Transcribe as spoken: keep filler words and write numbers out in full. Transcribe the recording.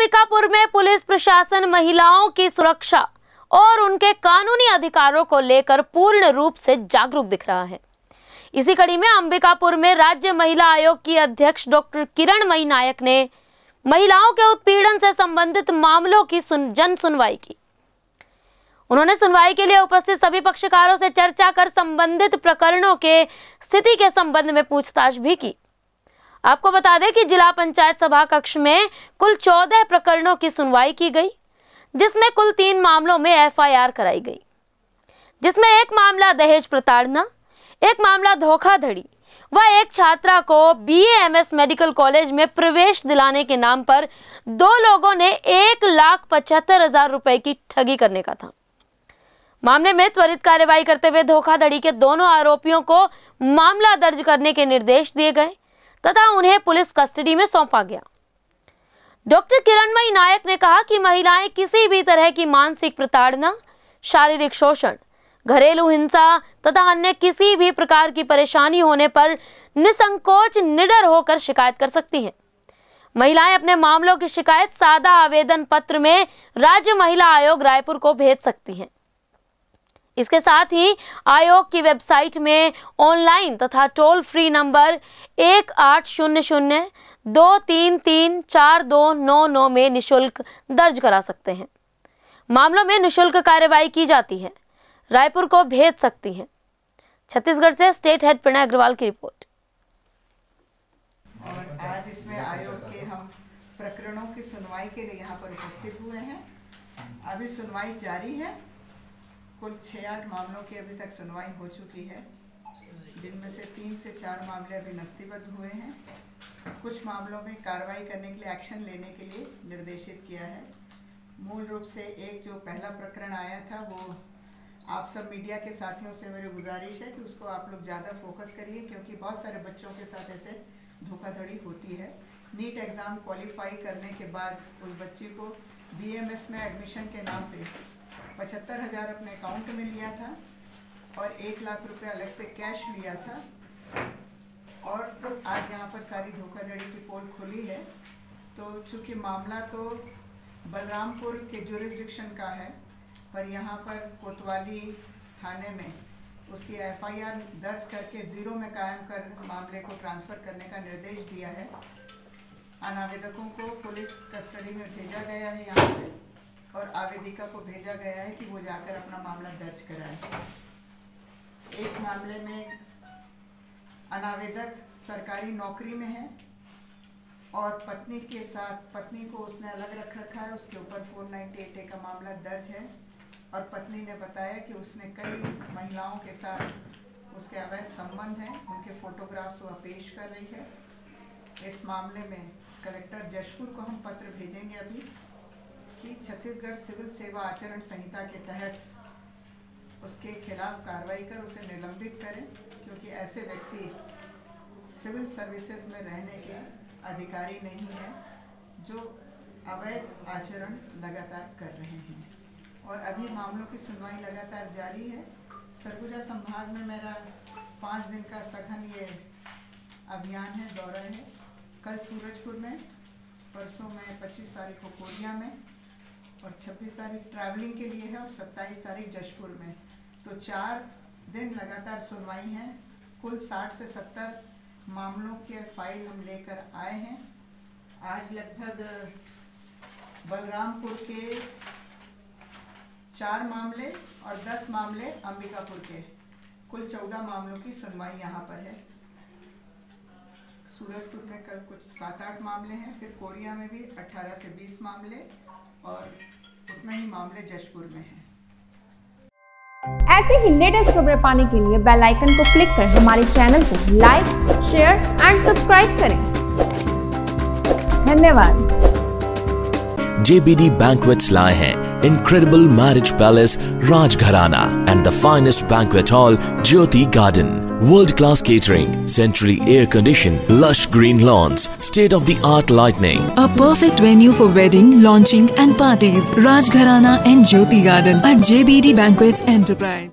अंबिकापुर में पुलिस प्रशासन महिलाओं की सुरक्षा और उनके कानूनी अधिकारों को लेकर पूर्ण रूप से जागरूक दिख रहा है। इसी कड़ी में अंबिकापुर में राज्य महिला आयोग की अध्यक्ष डॉक्टर किरणमयी नायक ने महिलाओं के उत्पीड़न से संबंधित मामलों की सुन, जन सुनवाई की। उन्होंने सुनवाई के लिए उपस्थित सभी पक्षकारों से चर्चा कर संबंधित प्रकरणों के स्थिति के संबंध में पूछताछ भी की। आपको बता दें कि जिला पंचायत सभा कक्ष में कुल चौदह प्रकरणों की सुनवाई की गई, जिसमें कुल तीन मामलों में एफ आई आर कराई गई, जिसमें एक मामला दहेज प्रताड़ना, एक मामला धोखाधड़ी व एक छात्रा को B A M S medical college में प्रवेश दिलाने के नाम पर दो लोगों ने एक लाख पचहत्तर हजार रुपए की ठगी करने का था। मामले में त्वरित कार्रवाई करते हुए धोखाधड़ी के दोनों आरोपियों को मामला दर्ज करने के निर्देश दिए गए तथा उन्हें पुलिस कस्टडी में सौंपा गया। डॉक्टर किरणमयी नायक ने कहा कि महिलाएं किसी भी तरह की मानसिक प्रताड़ना, शारीरिक शोषण, घरेलू हिंसा तथा अन्य किसी भी प्रकार की परेशानी होने पर निसंकोच निडर होकर शिकायत कर सकती हैं। महिलाएं अपने मामलों की शिकायत सादा आवेदन पत्र में राज्य महिला आयोग रायपुर को भेज सकती हैं। इसके साथ ही आयोग की वेबसाइट में ऑनलाइन तथा टोल फ्री नंबर एक आठ शून्य शून्य दो तीन तीन चार दो नौ नौ में निशुल्क दर्ज करा सकते हैं। मामलों में निशुल्क कार्रवाई की जाती है, रायपुर को भेज सकती हैं। छत्तीसगढ़ से स्टेट हेड प्रणय अग्रवाल की रिपोर्ट। और आज इसमें आयोग के हम प्रकरणों की सुनवाई के लिए यहाँ पर उपस्थित हुए हैं। अभी सुनवाई जारी है। कुल छः आठ मामलों की अभी तक सुनवाई हो चुकी है, जिनमें से तीन से चार मामले अभी नस्तीबद्ध हुए हैं। कुछ मामलों में कार्रवाई करने के लिए, एक्शन लेने के लिए निर्देशित किया है। मूल रूप से एक जो पहला प्रकरण आया था, वो आप सब मीडिया के साथियों से मेरी गुजारिश है कि उसको आप लोग ज़्यादा फोकस करिए, क्योंकि बहुत सारे बच्चों के साथ ऐसे धोखाधड़ी होती है। नीट एग्ज़ाम क्वालिफाई करने के बाद उस बच्ची को बी एम एस में एडमिशन के नाम पे पचहत्तर हज़ार अपने अकाउंट में लिया था और एक लाख रुपए अलग से कैश लिया था। और आज यहाँ पर सारी धोखाधड़ी की पोल खुली है। तो चूँकि मामला तो बलरामपुर के जुरिस्डिक्शन का है, पर यहाँ पर कोतवाली थाने में उसकी एफ आई आर दर्ज करके ज़ीरो में कायम कर मामले को ट्रांसफ़र करने का निर्देश दिया है। अनावेदकों को पुलिस कस्टडी में भेजा गया है यहाँ से, और आवेदिका को भेजा गया है कि वो जाकर अपना मामला दर्ज कराए। एक मामले में अनावेदक सरकारी नौकरी में है और पत्नी के साथ, पत्नी को उसने अलग रख रखा है, उसके ऊपर चार सौ अट्ठानवे ए का मामला दर्ज है। और पत्नी ने बताया कि उसने कई महिलाओं के साथ उसके अवैध संबंध हैं, उनके फोटोग्राफ्स वह पेश कर रही है। इस मामले में कलेक्टर जशपुर को हम पत्र भेजेंगे अभी कि छत्तीसगढ़ सिविल सेवा आचरण संहिता के तहत उसके खिलाफ कार्रवाई कर उसे निलंबित करें, क्योंकि ऐसे व्यक्ति सिविल सर्विसेज में रहने के अधिकारी नहीं हैं जो अवैध आचरण लगातार कर रहे हैं। और अभी मामलों की सुनवाई लगातार जारी है। सरगुजा संभाग में मेरा पाँच दिन का सघन ये अभियान है, दौरा है। कल सूरजपुर में, परसों में पच्चीस तारीख को कोरिया में, और छब्बीस तारीख ट्रैवलिंग के लिए है, और सत्ताईस तारीख जशपुर में। तो चार दिन लगातार सुनवाई है। कुल साठ से सत्तर मामलों के फाइल हम लेकर आए हैं। आज लगभग बलरामपुर के चार मामले और दस मामले अंबिकापुर के, कुल चौदह मामलों की सुनवाई यहाँ पर है। सूरजपुर में कल कुछ सात आठ मामले हैं, फिर कोरिया में भी अठारह से बीस मामले, और उतना ही मामले जशपुर में हैं। ऐसे ही लेटेस्ट खबरें पाने के लिए बेल आइकन को क्लिक कर हमारे चैनल को लाइक, शेयर एंड सब्सक्राइब करें। धन्यवाद। J B D Banquets लाए हैं Incredible Marriage Palace Rajgharana and the finest banquet hall Jyoti Garden. World-class catering, centrally air-conditioned, lush green lawns, state-of-the-art lighting. A perfect venue for wedding, launching and parties. Rajgharana and Jyoti Garden at J B D Banquets Enterprise.